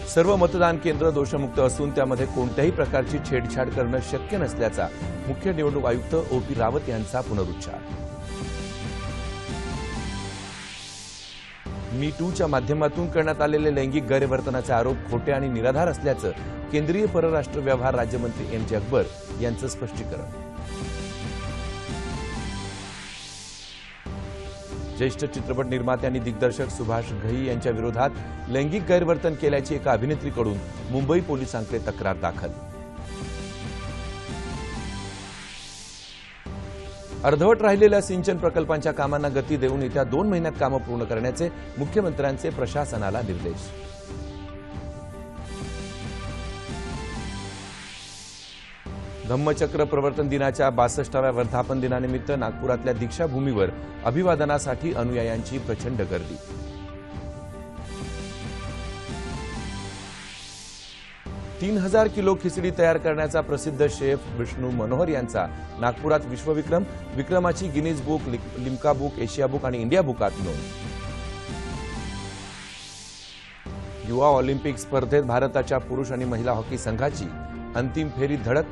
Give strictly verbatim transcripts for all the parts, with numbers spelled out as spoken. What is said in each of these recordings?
सर्व मतदान केंद्र दोषमुक्त असून त्यामध्ये कोणत्याही प्रकारची छेडछाड करणं शक्य नसल्याचा मुख्य निवडणूक आयुक्त ओ पी रावत यांचा पुनरुच्चार। मी टूच्या माध्यमातून करण्यात आलेले लैंगिक गैरवर्तनाचे आरोप खोटे आणि निराधार असल्याचं केंद्रीय परराष्ट्र व्यवहार राज्यमंत्री एम जे अकबर यांचं स्पष्टीकरण। ज्येष्ठ चित्रपट निर्माते आणि दिग्दर्शक सुभाष घई यांच्या विरोधात लैंगिक गैरवर्तन केल्याची एका अभिनेत्रीकडून मुंबई पोलिसांकडे तक्रार दाखल। अर्धवट राहिलेल्या सिंचन प्रकल्पांच्या कामांना गती देऊन येत्या दोन महिन्यात कामं पूर्ण करण्याचे मुख्यमंत्र्यांचे प्रशासनाला निर्देश। धम्मचक्र प्रवर्तन दिनाच्या बासष्टाव्या वर्धापन दिनानिमित्त नागपुरातल्या दीक्षाभूमीवर अभिवादनासाठी अनुयायांची प्रचंड गर्दी। तीन हजार किलो खिचडी तयार करण्याचा प्रसिद्ध शेफ विष्णू मनोहर यांचा नागपुरात विश्वविक्रम, विक्रमाची Guinness book, Limca book, Asia book आणि इंडिया बुकात नोंद। युवा ऑलिम्पिक स्पर्धेत भारताच्या पुरुष आणि महिला हॉकी संघाची अंतिम फेरी धडक।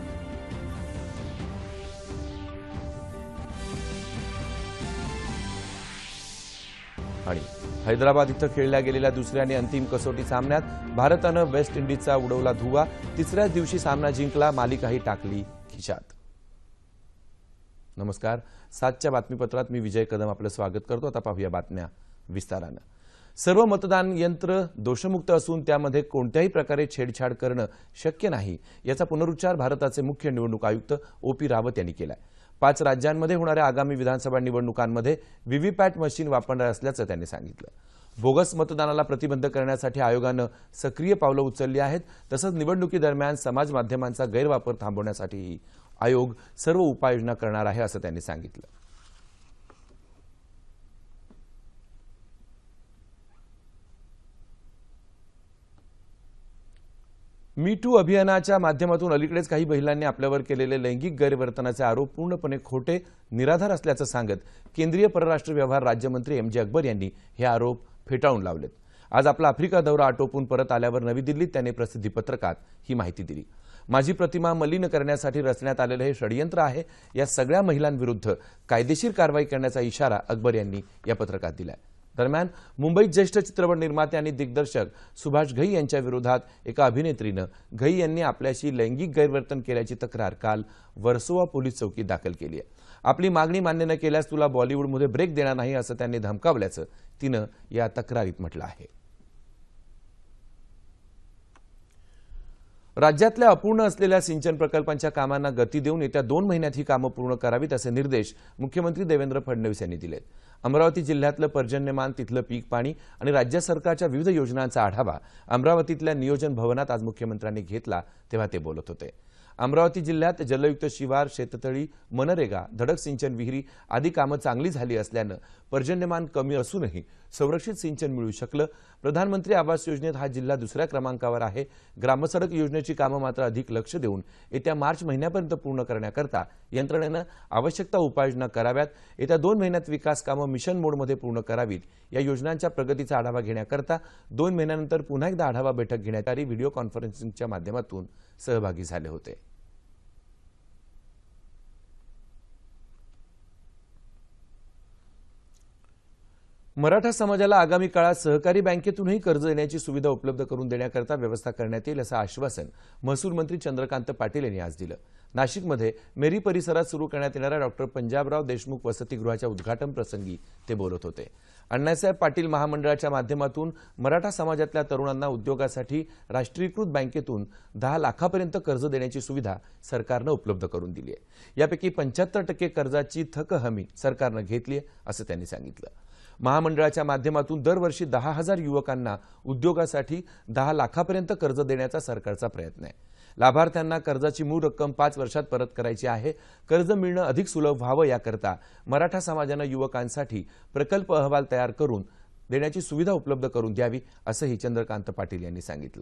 आणि हैदराबाद इथं खेळल्या गेलेल्या दुसऱ्या आणि अंतिम कसोटी सामन्यात भारतानं वेस्ट इंडिजचा उडवला धुवा। तिसऱ्याच दिवशी सामना जिंकला, मालिकाही टाकली खिशात। नमस्कार, सातच्या बातमीपत्रात मी विजय कदम आपलं स्वागत करतो। आता पाहूया बातम्या विस्तारानं। सर्व मतदान यंत्र दोषमुक्त असून त्यामध्ये कोणत्याही प्रकारे छेडछाड करणं शक्य नाही याचा पुनरुच्चार भारताचे मुख्य निवडणूक आयुक्त ओ पी रावत यांनी केलाय। पाच राज्यांमध्ये होणाऱ्या आगामी विधानसभा निवडणुकांमध्ये व्हीव्हीपॅट मशीन वापरणार असल्याचं त्यांनी सांगितलं। बोगस मतदानाला प्रतिबंध करण्यासाठी आयोगानं सक्रिय पावलं उचलली आहेत। तसंच निवडणुकीदरम्यान समाज माध्यमांचा गैरवापर थांबवण्यासाठीही आयोग सर्व उपाययोजना करणार आहे असं त्यांनी सांगितलं। मी टू अभियानाच्या माध्यमातून अलीकडेच काही महिलांनी आपल्यावर केलेले लैंगिक गैरवर्तनाचे आरोप पूर्णपणे खोटे, निराधार असल्याचं सांगत केंद्रीय परराष्ट्र व्यवहार राज्यमंत्री एम जे अकबर यांनी हे आरोप फेटाळून लावलेत। आज आपला आफ्रिका दौरा आटोपून परत आल्यावर नवी दिल्लीत त्यांनी प्रसिद्धी पत्रकात ही माहिती दिली। माझी प्रतिमा मलिन करण्यासाठी रचण्यात आलेले हे षडयंत्र आहे। या सगळ्या महिलांविरुद्ध कायदेशीर कारवाई करण्याचा इशारा अकबर यांनी या पत्रकात दिलाय। दरम्यान मुंबईत ज्येष्ठ चित्रपट निर्माते आणि दिग्दर्शक सुभाष घई यांच्या विरोधात एका अभिनेत्रीनं घई यांनी आपल्याशी लैंगिक गैरवर्तन केल्याची तक्रार काल वर्सोवा पोलीस चौकीत दाखल केली आहे। आपली मागणी मान्य न केल्यास तुला बॉलिवूडमध्ये ब्रेक देणार नाही असं त्यांनी धमकावल्याचं तिनं या तक्रारीत म्हटलं आहे। राज्यातल्या अपूर्ण असलेल्या सिंचन प्रकल्पांच्या कामांना गती देऊन येत्या दोन महिन्यात ही कामं पूर्ण करावीत असे निर्देश मुख्यमंत्री देवेंद्र फडणवीस यांनी दिलेत। अमरावती जिल्ह्यातलं पर्जन्यमान, तिथलं पीक पाणी आणि राज्य सरकारच्या विविध योजनांचा आढावा अमरावतीतल्या नियोजन भवनात आज मुख्यमंत्र्यांनी घेतला तेव्हा ते बोलत होते। अमरावती जिल्ह्यात जलयुक्त शिवार, शेततळी, मनरेगा, धडक सिंचन विहिरी आदी कामं चांगली झाली असल्यानं पर्जन्यमान कमी असूनही संरक्षित सिंचन मिळू शकलं। प्रधानमंत्री आवास योजनेत हा जिल्हा दुसऱ्या क्रमांकावर आहे। ग्रामसडक योजनेची कामं मात्र अधिक लक्ष देऊन येत्या मार्च महिन्यापर्यंत पूर्ण करण्याकरता यंत्रणेनं आवश्यक उपाययोजना कराव्यात। येत्या दोन महिन्यात विकास कामं मिशन मोडमध्ये पूर्ण करावीत। या योजनांच्या प्रगतीचा आढावा घेण्याकरता दोन महिन्यानंतर पुन्हा एकदा आढावा बैठक घेण्यात आली। व्हिडिओ कॉन्फरन्सिंगच्या माध्यमातून सहभागी झाले होते। मराठा समाजाला आगामी काळात सहकारी बँकेतूनही कर्ज देण्याची सुविधा उपलब्ध करून देण्याकरता व्यवस्था करण्यात येईल असं आश्वासन महसूल मंत्री चंद्रकांत पाटील यांनी आज दिलं। नाशिकमध्ये मेरी परिसरात सुरू करण्यात येणाऱ्या डॉक्टर पंजाबराव देशमुख वसतिगृहाच्या उद्घाटन प्रसंगी ते बोलत होते। अण्णासाहेब पाटील महामंडळाच्या माध्यमातून मराठा समाजातल्या तरुणांना उद्योगासाठी राष्ट्रीयकृत बँकेतून दहा लाखापर्यंत कर्ज देण्याची सुविधा सरकारनं उपलब्ध करून दिली आहे। यापैकी पंच्याहत्तर टक्के कर्जाची थक हमी सरकारनं घेतली आहे असं त्यांनी सांगितलं। महामंडळाच्या माध्यमातून दरवर्षी दहा हजार युवकांना उद्योगासाठी दहा लाखापर्यंत कर्ज देण्याचा सरकारचा प्रयत्न आहे। लाभार्थ्यांना कर्जाची मूळ रक्कम पाच वर्षात परत करायची आहे। कर्ज मिळणं अधिक सुलभ व्हावं याकरता मराठा समाजानं युवकांसाठी प्रकल्प अहवाल तयार करून देण्याची सुविधा उपलब्ध करून द्यावी असंही चंद्रकांत पाटील यांनी सांगितलं।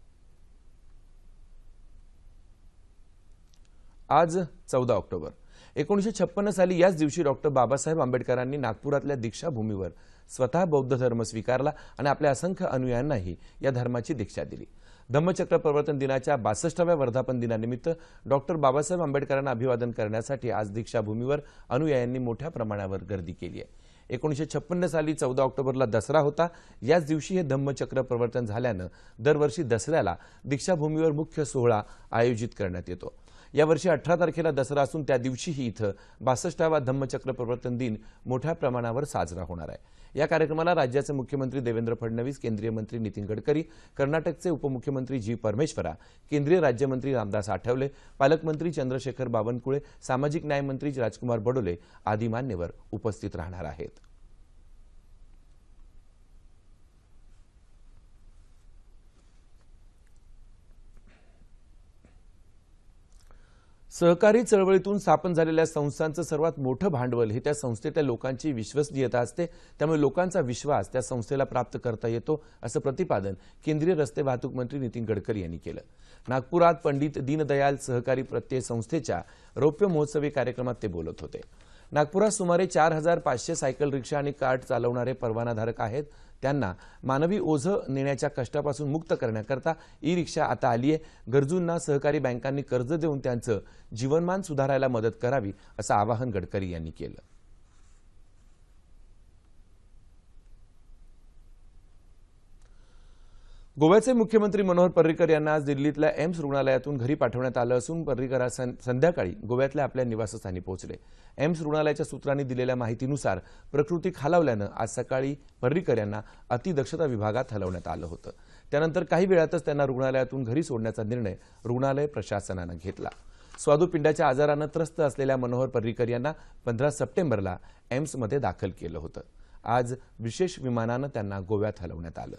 आज चौदा ऑक्टोबर एकोणीसशे छप्पन्न साली याच दिवशी डॉक्टर बाबासाहेब आंबेडकरांनी नागपुरातल्या दीक्षाभूमीवर स्वतः बौद्ध धर्म स्वीकारला आणि आपल्या असंख्य अनुयायांनाही या धर्माची दीक्षा दिली। धम्मचक्र प्रवर्तन दिनाच्या बासष्टाव्या वर्धापन दिनानिमित्त डॉक्टर बाबासाहेब आंबेडकरांना अभिवादन करण्यासाठी आज दीक्षाभूमीवर अनुयायांनी मोठ्या प्रमाणावर गर्दी केली आहे। एकोणीसशे छप्पन्न साली चौदा ऑक्टोबरला दसरा होता। याच दिवशी हे धम्मचक्र प्रवर्तन झाल्यानं दरवर्षी दसऱ्याला दीक्षाभूमीवर मुख्य सोहळा आयोजित करण्यात येतो। यावर्षी अठरा तारखेला दसरा असून त्या दिवशीही इथं बासष्टावा धम्मचक्र प्रवर्तन दिन मोठ्या प्रमाणावर साजरा होणार आहे। या कार्यक्रमाला राज्याचे मुख्यमंत्री देवेंद्र फडणवीस, केंद्रीय मंत्री नितीन गडकरी, कर्नाटकचे उपमुख्यमंत्री जी परमेश्वरा, केंद्रीय राज्यमंत्री रामदास आठवले, पालकमंत्री चंद्रशेखर बावनकुळे, सामाजिक न्याय मंत्री राजकुमार बडोले आदी मान्यवर उपस्थित राहणार आहेत। सहकारी चळवळीतून स्थापन झालेल्या संस्थांचं सर्वात मोठं भांडवल हे त्या संस्थेतल्या लोकांची विश्वसनीयता असते। त्यामुळे लोकांचा विश्वास त्या संस्थेला प्राप्त करता येतो असं प्रतिपादन केंद्रीय रस्ते वाहतूक मंत्री नितीन गडकरी यांनी केलं। नागपुरात पंडित दीनदयाल सहकारी प्रत्यय संस्थेच्या रौप्य महोत्सवी कार्यक्रमात ते बोलत होते। नागपुरात सुमारे चार हजार पाचशे सायकल रिक्षा आणि कार्ट चालवणारे परवानाधारक आहेत। त्यांना मानवी ओझं नेण्याच्या कष्टापासून मुक्त करण्याकरता ई रिक्षा आता आली आहे। गरजूंना सहकारी बँकांनी कर्ज देऊन त्यांचं जीवनमान सुधारायला मदत करावी असं आवाहन गडकरी यांनी केलं। गोव्याचे मुख्यमंत्री मनोहर पर्रीकर यांना आज दिल्लीतल्या एम्स रुग्णालयातून घरी पाठवण्यात आलं असून पर्रीकर संध्याकाळी गोव्यातल्या आपल्या निवासस्थानी पोहोचले। एम्स रुग्णालयाच्या सूत्रांनी दिलेल्या माहितीनुसार प्रकृती खालावल्यानं आज सकाळी पर्रीकर यांना अतिदक्षता विभागात हलवण्यात आलं होतं। त्यानंतर काही वेळातच त्यांना रुग्णालयातून घरी सोडण्याचा निर्णय रुग्णालय प्रशासनानं घेतला। स्वादुपिंडाच्या आजारानं त्रस्त असलेल्या मनोहर पर्रीकर यांना पंधरा सप्टेंबरला एम्समध्ये दाखल केलं होतं। आज विशेष विमानानं त्यांना गोव्यात हलवण्यात आलं।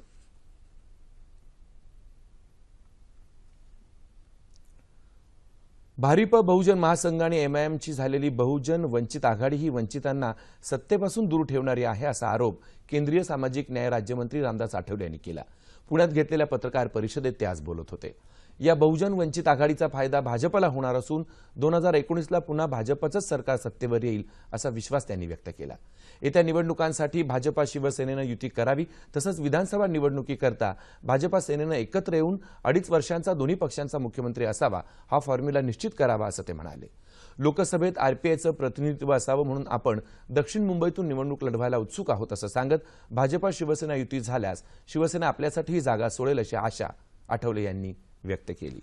भारिप बहुजन महासंघ आणि एमआयएमची झालेली बहुजन वंचित आघाडी ही वंचितांना सत्तेपासून दूर ठेवणारी आहे असा आरोप केंद्रीय सामाजिक न्याय राज्यमंत्री रामदास आठवले यांनी केला। पुण्यात घेतलेल्या पत्रकार परिषदेत ते आज बोलत होते। या बहुजन वंचित आघाडीचा फायदा भाजपला होणार असून दोन हजार एकोणीसला पुन्हा भाजपचंच सरकार सत्तेवर येईल असा विश्वास त्यांनी व्यक्त केला। येत्या निवडणुकांसाठी भाजपा शिवसेनेनं युती करावी, तसंच विधानसभा निवडणुकीकरता भाजपा सेनेनं एकत्र येऊन अडीच वर्षांचा दोन्ही पक्षांचा मुख्यमंत्री असावा हा फॉर्म्युला निश्चित करावा असं ते म्हणाले। लोकसभेत आरपीआयचं प्रतिनिधित्व असावं म्हणून आपण दक्षिण मुंबईतून निवडणूक लढवायला उत्सुक आहोत असं सांगत भाजपा शिवसेना युती झाल्यास शिवसेना आपल्यासाठी ही जागा सोडेल अशी आशा आठवले यांनी व्यक्त केली।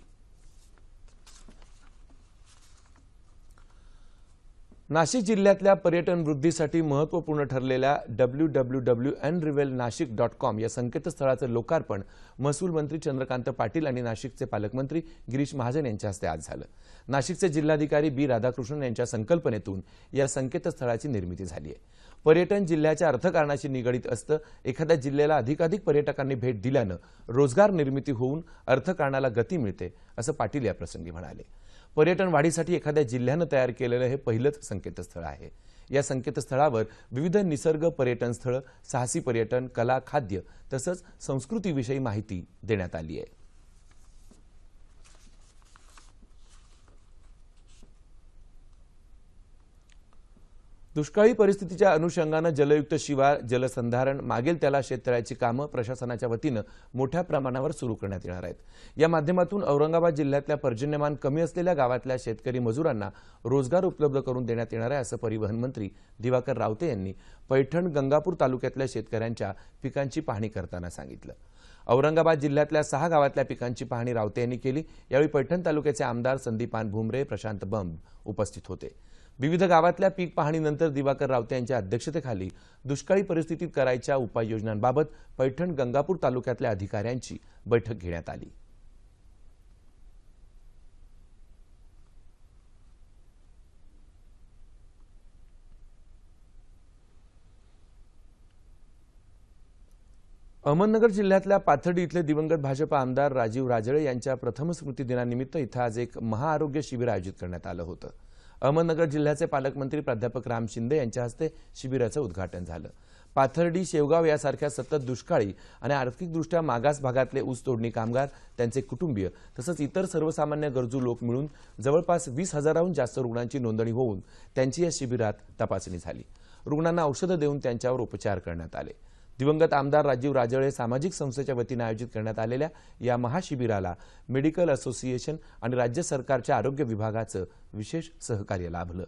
नाशिक जिल्ह्यातल्या पर्यटन वृद्धीसाठी महत्त्वपूर्ण ठरलेल्या W W W N reveal Nashik dot com या संकेतस्थळाचं लोकार्पण महसूल मंत्री चंद्रकांत पाटील आणि नाशिकचे पालकमंत्री गिरीश महाजन यांच्या हस्ते आज झालं। नाशिकचे जिल्हाधिकारी बी राधाकृष्णन यांच्या संकल्पनेतून या संकेतस्थळाची निर्मिती झाली आहे। पर्यटन जिल्ह्याच्या अर्थकारणाशी निगडित असतं। एखाद्या जिल्ह्याला अधिकाधिक पर्यटकांनी भेट दिल्यानं रोजगार निर्मिती होऊन अर्थकारणाला गती मिळते असं पाटील या प्रसंगी म्हणाले। पर्यटन वाढीसाठी एखाद्या जिल्ह्यानं तयार केलेलं हे पहिलंच संकेतस्थळ आहे। या संकेतस्थळावर विविध निसर्ग पर्यटन स्थळ, साहसी पर्यटन, कला, खाद्य तसंच संस्कृतीविषयी माहिती देण्यात आली आहे। दुष्काळी परिस्थितीच्या अनुषंगानं जलयुक्त शिवार, जलसंधारण, मागेल त्याला शेततळ्याची कामं प्रशासनाच्या वतीनं मोठ्या प्रमाणावर सुरू करण्यात येणार आहेत। या माध्यमातून औरंगाबाद जिल्ह्यातल्या पर्जन्यमान कमी असलेल्या गावातल्या शेतकरी मजुरांना रोजगार उपलब्ध करून देण्यात येणार आहे असं परिवहन मंत्री दिवाकर रावते यांनी पैठण गंगापूर तालुक्यातल्या शेतकऱ्यांच्या पिकांची पाहणी करताना सांगितलं। औरंगाबाद जिल्ह्यातल्या सहा गावातल्या पिकांची पाहणी रावते यांनी केली। यावेळी पैठण तालुक्याचे आमदार संदीपान भुमरे, प्रशांत बंब उपस्थित होते। विविध गावातल्या पीक पाहणीनंतर दिवाकर रावते यांच्या अध्यक्षतेखाली दुष्काळी परिस्थितीत करायच्या उपाययोजनांबाबत पैठण गंगापूर तालुक्यातल्या अधिकाऱ्यांची बैठक घेण्यात आली। अहमदनगर जिल्ह्यातल्या पाथर्डी इथले दिवंगत भाजपा आमदार राजीव राजळे यांच्या प्रथम स्मृती दिनानिमित्त इथं आज एक महाआरोग्य शिबिर आयोजित करण्यात आलं होतं। अहमदनगर जिल्ह्याचे पालकमंत्री प्राध्यापक राम शिंदे यांच्या हस्ते शिबिराचं उद्घाटन झालं। पाथर्डी, शेवगाव यासारख्या सतत दुष्काळी आणि आर्थिकदृष्ट्या मागास भागातले ऊस तोडणी कामगार, त्यांचे कुटुंबीय तसंच इतर सर्वसामान्य गरजू लोक मिळून जवळपास वीस हजाराहून जास्त रुग्णांची नोंदणी होऊन त्यांची या शिबिरात तपासणी झाली। रुग्णांना औषधं देऊन त्यांच्यावर उपचार करण्यात आले। दिवंगत आमदार राजीव राजळे सामाजिक संस्थेच्या वतीने आयोजित करण्यात आलेल्या या महाशिबिराला मेडिकल असोसिएशन आणि राज्य सरकारच्या आरोग्य विभागाचं विशेष सहकार्य लाभलं।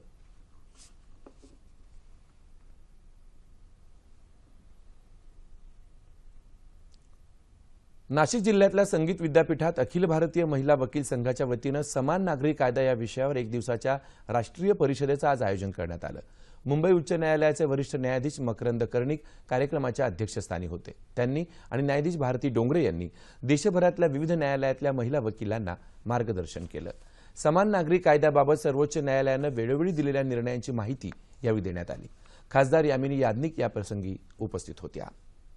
नाशिक जिल्ह्यातल्या संगीत विद्यापीठात अखिल भारतीय महिला वकील संघाच्या वतीनं समान नागरी कायदा या विषयावर एक दिवसाच्या राष्ट्रीय परिषदेचं आज आयोजन करण्यात आलं। मुंबई उच्च न्यायालयाचे वरिष्ठ न्यायाधीश मकरंद कर्णिक कार्यक्रमाच्या अध्यक्षस्थानी होते। त्यांनी आणि न्यायाधीश भारती डोंगरे यांनी देशभरातल्या विविध न्यायालयातल्या महिला वकिलांना मार्गदर्शन केलं। समान नागरी कायद्याबाबत सर्वोच्च न्यायालयानं वेळोवेळी दिलेल्या निर्णयांची माहिती यावेळी देण्यात आली। खासदार यामिनी याज्ञिक याप्रसंगी उपस्थित होत्या।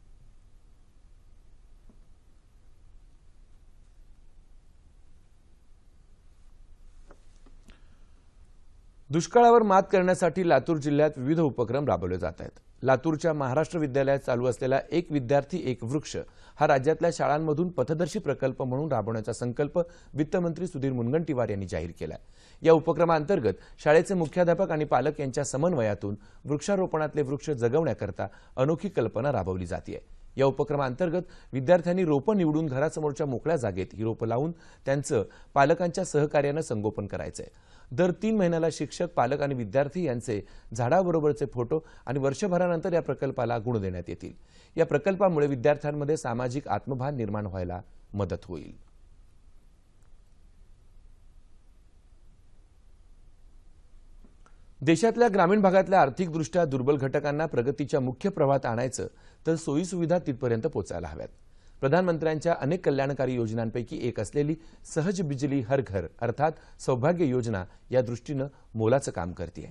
दुष्काळावर मात करण्यासाठी लातूर जिल्ह्यात विविध उपक्रम राबवले जात आहेत। लातूरच्या महाराष्ट्र विद्यालयात चालू असलेला एक विद्यार्थी एक वृक्ष हा राज्यातल्या शाळांमधून पथदर्शी प्रकल्प म्हणून राबवण्याचा संकल्प वित्तमंत्री सुधीर मुनगंटीवार यांनी जाहीर केलाय। या उपक्रमांतर्गत शाळेचे मुख्याध्यापक आणि पालक यांच्या समन्वयातून वृक्षारोपणातले वृक्ष जगवण्याकरता अनोखी कल्पना राबवली जाते। या उपक्रमांतर्गत विद्यार्थ्यांनी रोपं निवडून घरासमोरच्या मोकळ्या जागेत ही रोपं लावून त्यांचं पालकांच्या सहकार्यानं संगोपन करायचंय। दर तीन महिन्याला शिक्षक, पालक आणि विद्यार्थी यांचे झाडाबरोबरचे फोटो आणि वर्षभरानंतर या प्रकल्पाला गुण देण्यात येतील। या प्रकल्पामुळे विद्यार्थ्यांमध्ये सामाजिक आत्मभान निर्माण व्हायला मदत होईल। देशातल्या ग्रामीण भागातल्या आर्थिकदृष्ट्या दुर्बल घटकांना प्रगतीच्या मुख्य प्रवाहात आणायचं तर सोयीसुविधा तिथपर्यंत पोहोचायला हव्यात। प्रधानमंत्र्यांच्या अनेक कल्याणकारी योजनांपैकी एक असलेली सहज बिजली हर घर अर्थात सौभाग्य योजना या दृष्टीनं मोलाचं काम करते।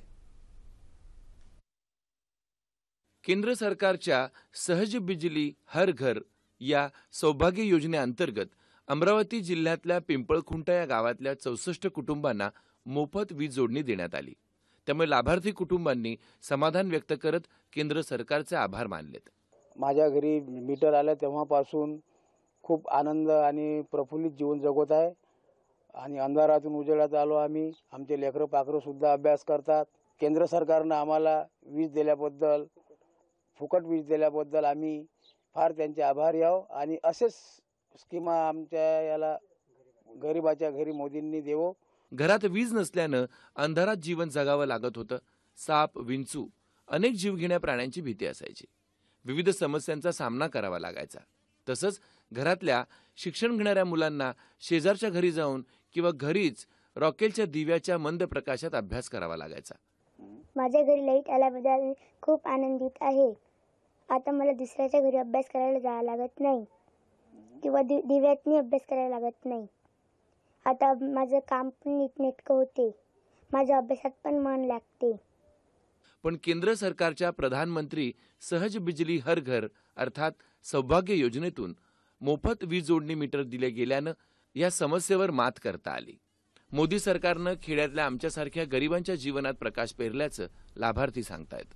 केंद्र सरकारच्या सहज बिजली हर घर या सौभाग्य योजनेअंतर्गत अमरावती जिल्ह्यातल्या पिंपळखुंटा या गावातल्या चौसष्ट कुटुंबांना मोफत वीज जोडणी देण्यात आली। त्यामुळे लाभार्थी कुटुंबांनी समाधान व्यक्त करत केंद्र सरकारचे आभार मानलेत। माझ्या घरी मीटर आलं तेव्हापासून खूप आनंद आणि प्रफुल्लित जीवन जगत आहे आणि अंधारातून उजेडात आलो आम्ही। आमचे लेकरं पाखरं सुद्धा अभ्यास करतात। केंद्र सरकारनं आम्हाला वीज दिल्याबद्दल, फुकट वीज दिल्याबद्दल आम्ही फार त्यांचे आभारी आहोत आणि असेच स्कीमा आमच्या याला गरिबाच्या घरी मोदींनी देवो। घरात वीज नसल्यानं अंधारात जीवन जगावं लागत होतं। साप, विंचू, अनेक जीवघेण्या प्राण्यांची भीती असायची। विविध समस्यांचा सामना करावा लागायचा। तसंच घरातल्या शिक्षण घेणाऱ्या मुलांना शेजारच्या घरी जाऊन किंवा घरीच रॉकेलच्या दिव्याच्या मंद प्रकाशात अभ्यास करावा लागायचा। माझ्या घरी लाईट आल्याबद्दल मी खूप आनंदित आहे। आता मला दुसऱ्याच्या घरी अभ्यास करायला जावं लागत नाही किंवा दिव्यातनी अभ्यास करायला लागत नाही। आता माझं काम पण नीटनेटकं होते, माझ्या अभ्यासात पण मन लागते। पण केंद्र सरकारच्या प्रधानमंत्री सहज बिजली हर घर अर्थात सौभाग्य योजनेतून मोफत वीज जोडणी मीटर दिले गेल्यानं या समस्येवर मात करता आली। मोदी सरकारनं खेड्यातल्या आमच्यासारख्या गरिबांच्या जीवनात प्रकाश पेरल्याचं लाभार्थी सांगतायत।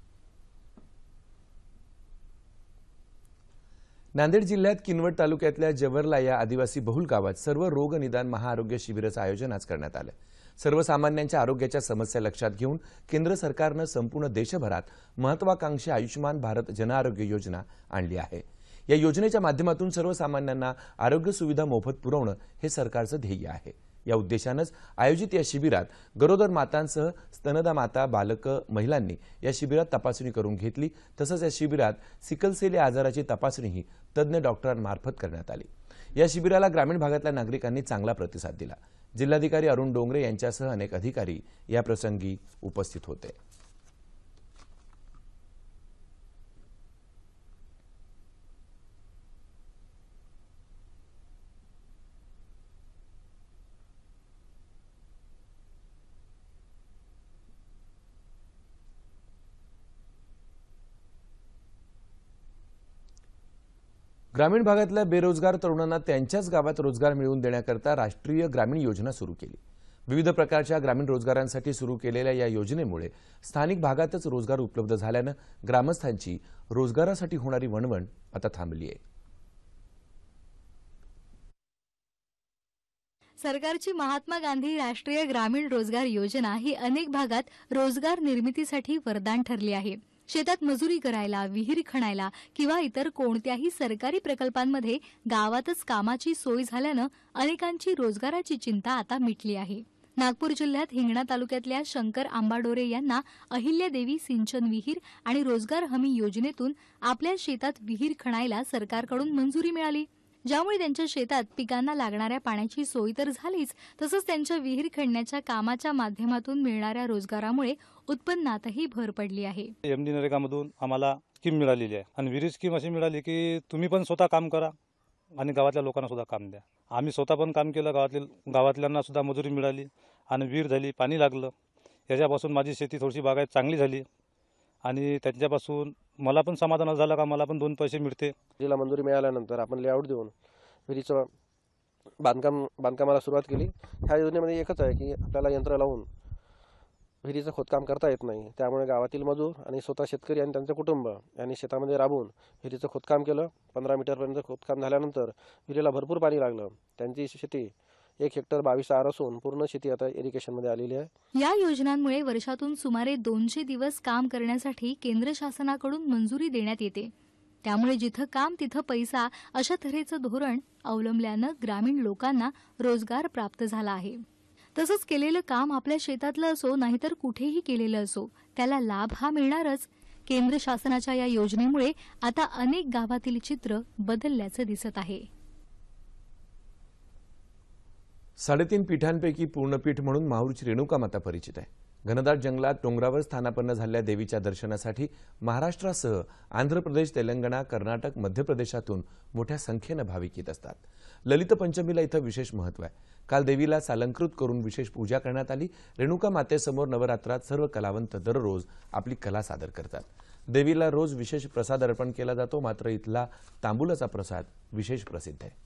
नांदेड जिल्ह्यात किनवट तालुक्यातल्या जवरला या आदिवासी बहुल गावात सर्व रोग निदान महाआरोग्य शिबिराचं आयोजन आज करण्यात आलं। सर्वसामान्यांच्या आरोग्याच्या समस्या लक्षात घेऊन केंद्र सरकारनं संपूर्ण देशभरात महत्वाकांक्षी आयुष्मान भारत जनआरोग्य योजना आणली आहे। या योजनेच्या माध्यमातून सर्वसामान्यांना आरोग्य सुविधा मोफत पुरवणं हे सरकारचं ध्येय आहे। या उद्देशानंच आयोजित या शिबिरात गरोदर मातांसह स्तनदा माता, बालकं, महिलांनी या शिबिरात तपासणी करून घेतली। तसंच या शिबिरात सिकलसेल या आजाराची तपासणीही तज्ज्ञ डॉक्टरांमार्फत करण्यात आली। या शिबिराला ग्रामीण भागातल्या नागरिकांनी चांगला प्रतिसाद दिला। जिल्हाधिकारी अरुण डोंगरे यांच्यासह अनेक अधिकारी या प्रसंगी उपस्थित होते। ग्रामीण भागातल्या बेरोजगार तरुणांना त्यांच्याच गावात रोजगार मिळवून देण्याकरता राष्ट्रीय ग्रामीण योजना सुरू केली। विविध प्रकारच्या ग्रामीण रोजगारांसाठी सुरू केलेल्या या योजनेमुळे स्थानिक भागातच रोजगार उपलब्ध झाल्यानं ग्रामस्थांची रोजगारासाठी होणारी वणवण आता थांबली आहे। सरकारची महात्मा गांधी राष्ट्रीय ग्रामीण रोजगार योजना ही अनेक भागात रोजगार निर्मितीसाठी वरदान ठरली आहे। शेतात मजुरी करायला, विहीर खणायला किंवा इतर कोणत्याही सरकारी प्रकल्पांमध्ये गावातच कामाची सोय झाल्यानं अनेकांची रोजगाराची चिंता आता मिटली आहे। नागपूर जिल्ह्यात हिंगणा तालुक्यातल्या शंकर आंबाडोरे यांना अहिल्यादेवी सिंचन विहीर आणि रोजगार हमी योजनेतून आपल्या शेतात विहीर खणायला सरकारकडून मंजुरी मिळाली, ज्यामुळे त्यांच्या शेतात पिकांना लागणाऱ्या पाण्याची सोय तर झालीच, तसंच त्यांच्या विहीर खणण्याच्या कामाच्या माध्यमातून मिळणाऱ्या रोजगारामुळे उत्पन्नातही भर पडली आहे। एमडी नरेगामधून आम्हाला स्कीम मिळालेली आहे आणि विहिरी स्कीम अशी मिळाली की तुम्ही पण स्वतः काम करा आणि गावातल्या लोकांना सुद्धा काम द्या। आम्ही स्वतः पण काम केलं, गावातील गावातल्यांना सुद्धा मजुरी मिळाली आणि विहीर झाली, पाणी लागलं। याच्यापासून माझी शेती थोडीशी बागायत चांगली झाली आणि त्याच्यापासून मला पण समाधान झालं का मला पण दोन पैसे मिळते। विहिरीला मंजुरी मिळाल्यानंतर आपण लेआउट देऊन विहिरीचं बांधकाम बांधकामाला सुरुवात केली। ह्या योजनेमध्ये एकच आहे की आपल्याला यंत्र लावून विहिरीचं खोदकाम करता येत नाही, त्यामुळे गावातील मजूर आणि स्वतः शेतकरी आणि त्यांचे कुटुंब यांनी शेतामध्ये राबून विहिरीचं खोदकाम केलं। पंधरा मीटरपर्यंत खोदकाम झाल्यानंतर विहिरीला भरपूर पाणी लागलं। त्यांची शेती एक हेक्टर बावीस आर असून पूर्ण शेती आता इरिगेशनमध्ये आलेली आहे। या योजनांमुळे वर्षातून सुमारे दोनशे दिवस काम करण्यासाठी केंद्र शासनाकडून मंजुरी देण्यात येते, त्यामुळे जिथं काम तिथं पैसा अशा तऱ्हेचं धोरण अवलंबल्यानं ग्रामीण लोकांना रोजगार प्राप्त झाला आहे। तसंच केलेलं काम आपल्या शेतातलं असो नाहीतर कुठेही केलेलं असो त्याला लाभ हा मिळणारच। केंद्र शासनाच्या या योजनेमुळे आता अनेक गावातील चित्र बदलल्याचं दिसत आहे। साडेतीन पीठांपैकी पूर्णपीठ म्हणून माहूरची रेणुका माता परिचित आहे। घनदाट जंगलात डोंगरावर स्थानापन्न झालेल्या देवीच्या दर्शनासाठी महाराष्ट्रासह आंध्र प्रदेश, तेलंगणा, कर्नाटक, मध्य प्रदेशातून मोठ्या संख्येनं भाविक येत असतात। ललित पंचमीला इथं विशेष महत्त्व आहे। काल देवीला सालंकृत करून विशेष पूजा करण्यात आली। रेणुका मातेसमोर नवरात्रात सर्व कलावंत दररोज आपली कला सादर करतात। देवीला रोज विशेष प्रसाद अर्पण केला जातो, मात्र इथला तांबूलाचा प्रसाद विशेष प्रसिद्ध आहे।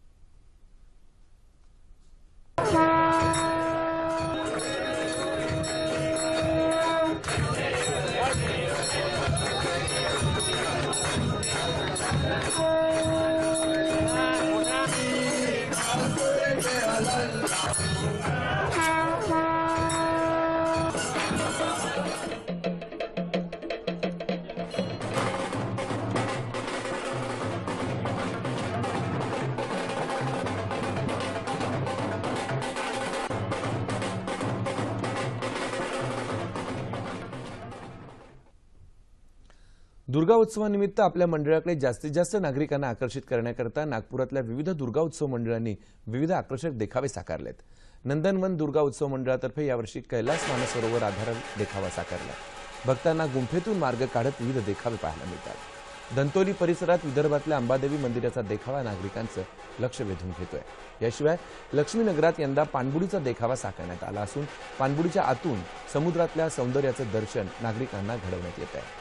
दुर्गा उत्सवानिमित्त आपल्या मंडळाकडे जास्तीत जास्त नागरिकांना आकर्षित करण्याकरता नागपुरातल्या विविध दुर्गा उत्सव मंडळांनी विविध आकर्षक देखावे साकारलेत। नंदनवन दुर्गा उत्सव मंडळातर्फे यावर्षी कैलास मानसरोवर आधारित देखावा साकारला। भक्तांना गुंफेतून मार्ग काढत विविध देखावे पाहायला मिळतात। दंतोली परिसरात विदर्भातल्या अंबादेवी मंदिराचा देखावा नागरिकांचं लक्ष वेधून घेतोय। याशिवाय लक्ष्मीनगरात यंदा पाणबुडीचा देखावा साकारण्यात आला असून पाणबुडीच्या आतून समुद्रातल्या सौंदर्याचं दर्शन नागरिकांना घडवण्यात येत आहे।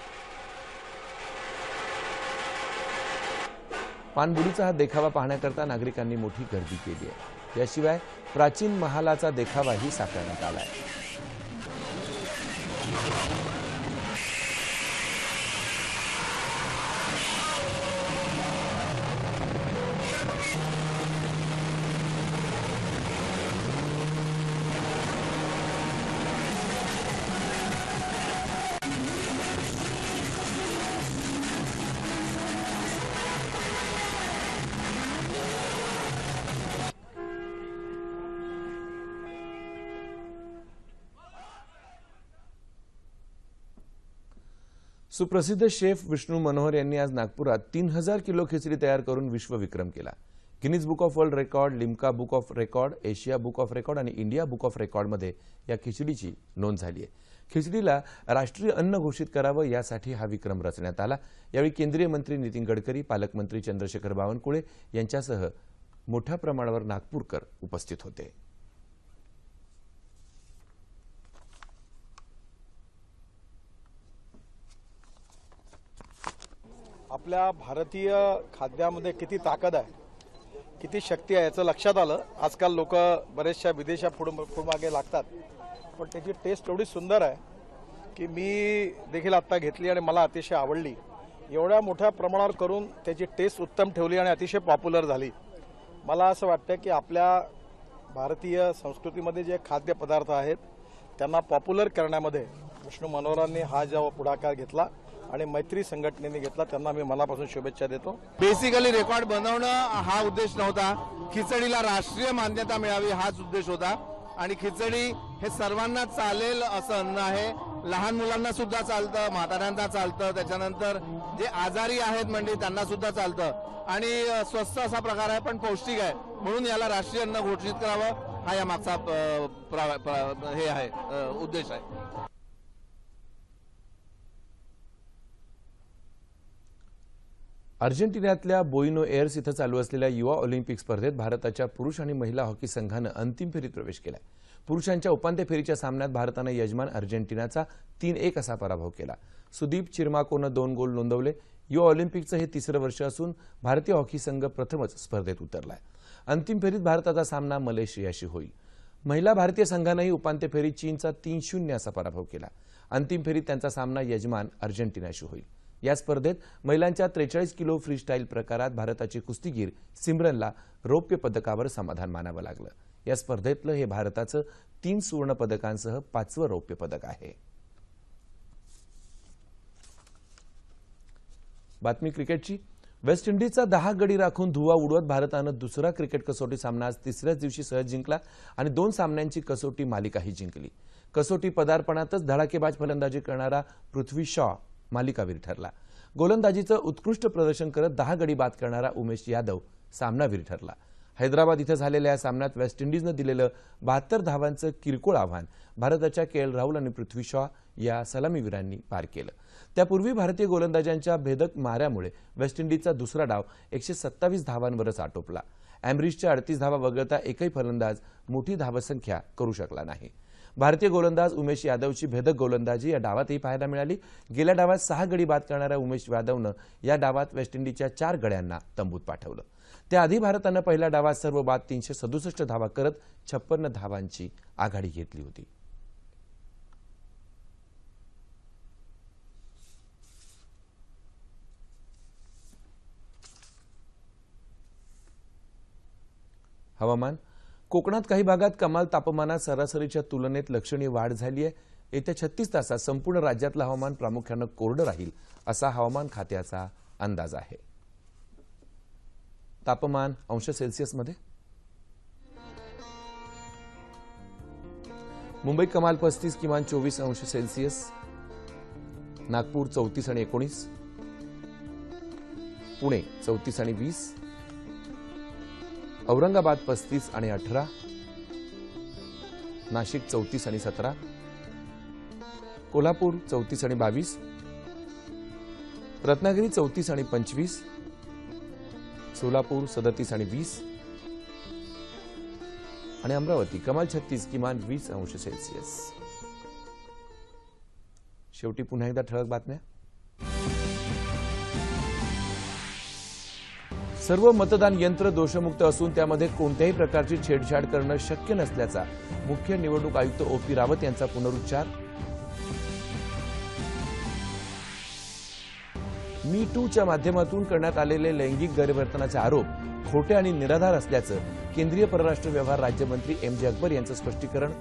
पाणबुडीचा हा देखावा पाहण्याकरता नागरिकांनी मोठी गर्दी केली आहे। याशिवाय प्राचीन महालाचा देखावाही साकारण्यात आला आहे। सुप्रसिद्ध शेफ विष्णू मनोहर यांनी आज नागपुरात तीन हजार किलो खिचडी तयार करून विश्वविक्रम केला। Guinness book of world record, Limca book of record, Asia book of record आणि इंडिया बुक ऑफ रेकॉर्डमध्ये या खिचडीची नोंद झाली आहे। खिचडीला राष्ट्रीय अन्न घोषित करावं यासाठी हा विक्रम रचण्यात आला। यावेळी केंद्रीय मंत्री नितीन गडकरी, पालकमंत्री चंद्रशेखर बावनकुळे यांच्यासह मोठ्या प्रमाणावर नागपूरकर उपस्थित होते। आपल्या भारतीय खाद्यामध्ये किती ताकद आहे किती शक्ती आहे याचं लक्षात आलं. आजकाल लोक बरेचशा विदेशा पुढे मागे लागतात, पण त्याची टेस्ट एवढी सुंदर आहे की मी देखील आत्ता घेतली आणि मला अतिशय आवडली. एवढ्या मोठ्या प्रमाणावर करून त्याची टेस्ट उत्तम ठेवली आणि अतिशय पॉप्युलर झाली. मला असं वाटतं की आपल्या भारतीय संस्कृतीमध्ये जे खाद्यपदार्थ आहेत त्यांना पॉप्युलर करण्यामध्ये विष्णू मनोहरांनी हा जो पुढाकार घेतला आणि मैत्री संघटनेने घेतला, त्यांना मी मनापासून शुभेच्छा देतो. बेसिकली रेकॉर्ड बनवणं हा उद्देश नव्हता, खिचडीला राष्ट्रीय मान्यता मिळावी हाच उद्देश होता. आणि खिचडी हे सर्वांना चालेल असं अन्न आहे. लहान मुलांना सुद्धा चालतं, म्हाताऱ्यांना चालतं, त्याच्यानंतर जे आजारी आहेत म्हणजे त्यांना सुद्धा चालतं आणि स्वस्त असा प्रकार आहे पण पौष्टिक आहे, म्हणून याला राष्ट्रीय अन्न घोषित करावं हा या मागचा हे आहे उद्देश आहे. अर्जेंटिनातल्या बोइनो एअर्स इथं चालू असलेल्या युवा ऑलिम्पिक स्पर्धेत भारताच्या पुरुष आणि महिला हॉकी संघानं अंतिम फेरीत प्रवेश केला. पुरुषांच्या उपांत्य फेरीच्या सामन्यात भारतानं यजमान अर्जेंटिनाचा तीन एक असा पराभव केला. सुदीप चिर्माकोनं दोन गोल नोंदवले. युवा ऑलिम्पिकचं हे तिसरं वर्ष असून भारतीय हॉकी संघ प्रथमच स्पर्धेत उतरलाय. अंतिम फेरीत भारताचा सामना मलेशियाशी होईल. महिला भारतीय संघानंही उपांत्य फेरीत चीनचा तीन शून्य असा पराभव केला. अंतिम फेरीत त्यांचा सामना यजमान अर्जेंटिनाशी होईल. या स्पर्धेत महिलांच्या त्रेचाळीस किलो फ्रीस्टाईल प्रकारात भारताची कुस्तीगीर सिमरनला रौप्य पदकावर समाधान मानावं लागलं. या स्पर्धेतलं हे भारताचं तीन सुवर्ण पदकांसह पाचवं रौप्य पदक आहे. बातमी क्रिकेटची. वेस्ट इंडिजचा दहा गडी राखून धुव्वा उडवत भारतानं दुसरा क्रिकेट कसोटी सामना आज तिसऱ्याच दिवशी सहज जिंकला आणि दोन सामन्यांची कसोटी मालिकाही जिंकली. कसोटी पदार्पणातच धडाकेबाज फलंदाजी करणारा पृथ्वी शॉ मालिकावीर ठरला. गोलंदाजीचं उत्कृष्ट प्रदर्शन करत दहा गडी बाद करणारा उमेश यादव सामनावीर ठरला. हैदराबाद इथं झालेल्या या सामन्यात वेस्ट इंडिजनं दिलेलं बहात्तर धावांचं किरकोळ आव्हान भारताच्या के एल राहुल आणि पृथ्वी शॉ या सलामीवीरांनी पार केलं. त्यापूर्वी भारतीय गोलंदाजांच्या भेदक माऱ्यामुळे वेस्ट इंडिजचा दुसरा डाव एकशे सत्तावीस धावांवरच आटोपला. अँब्रिजच्या अडतीस धावा वगळता एकही फलंदाज मोठी धावसंख्या करू शकला नाही. भारतीय गोलंदाज उमेश यादवची भेदक गोलंदाजी या डावातही पाहायला मिळाली. गेल्या डावात सहा गडी बाद करणाऱ्या उमेश यादवनं या डावात वेस्ट इंडिजच्या चार गड्यांना तंबूत पाठवलं. त्याआधी भारतानं पहिल्या डावात सर्व बाद तीनशे सदुसष्ट धावा करत छप्पन्न धावांची आघाडी घेतली होती. हवामान. कोकणात काही भागात कमाल तापमानात सरासरीच्या तुलनेत लक्षणीय वाढ झाली आहे. येत्या छत्तीस तासात संपूर्ण राज्यातलं हवामान प्रामुख्यानं कोरडं राहील असा हवामान खात्याचा अंदाज आहे. तापमान अंश सेल्सिअसमध्ये. मुंबई कमाल पस्तीस, किमान चोवीस अंश सेल्सिअस. नागपूर चौतीस आणि एकोणीस. पुणे चौतीस आणि वीस. औरंगाबाद पस्तीस आणि अठरा. नाशिक चौतीस आणि सतरा. कोल्हापूर चौतीस आणि बावीस. रत्नागिरी चौतीस आणि पंचवीस. सोलापूर सदतीस आणि वीस. आणि अमरावती कमाल छत्तीस, किमान वीस अंश सेल्सिअस. शेवटी पुन्हा एकदा ठळक बातम्या. सर्व मतदान यंत्र दोषमुक्त असून त्यामध्ये कोणत्याही प्रकारची छेडछाड करणं शक्य नसल्याचा मुख्य निवडणूक आयुक्त ओ पी रावत यांचा पुनरुच्चार. मी टूच्या माध्यमातून करण्यात आलेले लैंगिक गैरवर्तनाचे आरोप खोटे आणि निराधार असल्याचं केंद्रीय परराष्ट्र व्यवहार राज्यमंत्री एम जे अकबर यांचं स्पष्टीकरण.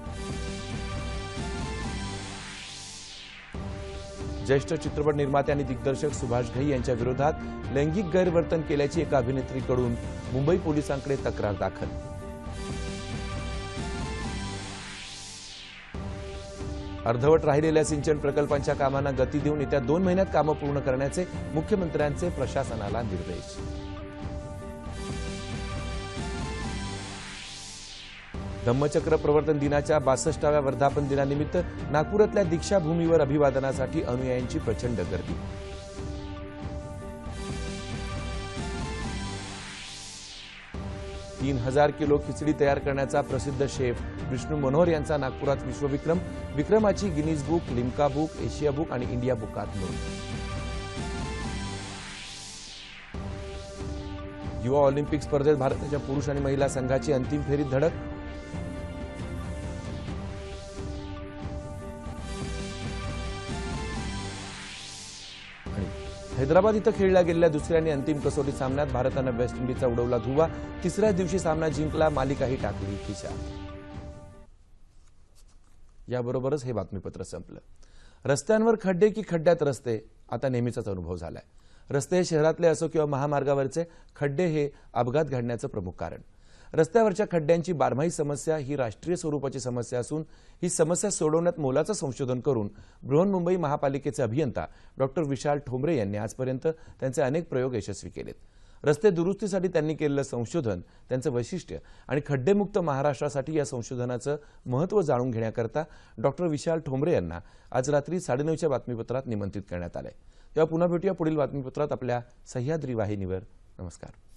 ज्येष्ठ चित्रपट निर्माते आणि दिग्दर्शक सुभाष घई यांच्या विरोधात लैंगिक गैरवर्तन केल्याची एका अभिनेत्रीकडून मुंबई पोलिसांकडे तक्रार दाखल. अर्धवट राहिलेल्या सिंचन प्रकल्पांच्या कामांना गती देऊन येत्या दोन महिन्यात कामं पूर्ण करण्याचे मुख्यमंत्र्यांचे प्रशासनाला निर्देश. धम्मचक्र प्रवर्तन दिनाच्या बासष्टाव्या वर्धापन दिनानिमित्त नागपुरातल्या दीक्षाभूमीवर अभिवादनासाठी अनुयायांची प्रचंड गर्दी. तीन हजार किलो खिचडी तयार करण्याचा प्रसिद्ध शेफ विष्णू मनोहर यांचा नागपुरात विश्वविक्रम. विक्रमाची Guinness book, Limca book, Asia book आणि इंडिया बुकात नोंद. युवा ऑलिम्पिक स्पर्धेत भारताच्या पुरुष आणि महिला संघाची अंतिम फेरीत धडक. आणि हैदराबाद इथं खेळल्या गेलेल्या दुसऱ्या आणि अंतिम कसोटी सामन्यात भारतानं वेस्ट इंडिजचा उडवला धुव्वा. तिसऱ्या दिवशी सामना जिंकला, मालिकाही टाकली खिशात. याबरोबरच हे बातमीपत्र संपलं. रस्त्यांवर खड्डे की खड्ड्यात रस्ते आता नेहमीचाच अनुभव झालाय. रस्ते शहरातले असो किंवा महामार्गावरचे खड्डे हे अपघात घडण्याचं प्रमुख कारण. रस्त्यावरच्या खड्ड्यांची बारमाही समस्या ही राष्ट्रीय स्वरूपाची समस्या असून ही समस्या सोडवण्यात मोलाचं संशोधन करून बृहन्मुंबई महापालिकेचे अभियंता डॉक्टर विशाल ठोंबरे यांनी आजपर्यंत त्यांचे अनेक प्रयोग यशस्वी केलेत. रस्ते दुरुस्तीसाठी त्यांनी केलेलं संशोधन, त्यांचं वैशिष्ट्य आणि खड्डेमुक्त महाराष्ट्रासाठी या संशोधनाचं महत्त्व जाणून घेण्याकरता डॉक्टर विशाल ठोंबरे यांना आज रात्री साडेनऊच्या बातमीपत्रात निमंत्रित करण्यात आलंय. तेव्हा पुन्हा भेटूया पुढील बातमीपत्रात आपल्या सह्याद्री वाहिनीवर. नमस्कार.